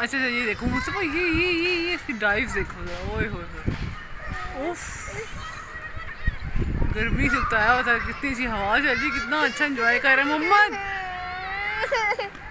अच्छा ये देखो मुझसे ये इसकी ड्राइव देखो जरा, ओए होए उफ, गर्मी से उताया होता है, कितनी अच्छी हवा चल रही, कितना अच्छा एंजॉय कर रहे हैं मोहम्मद।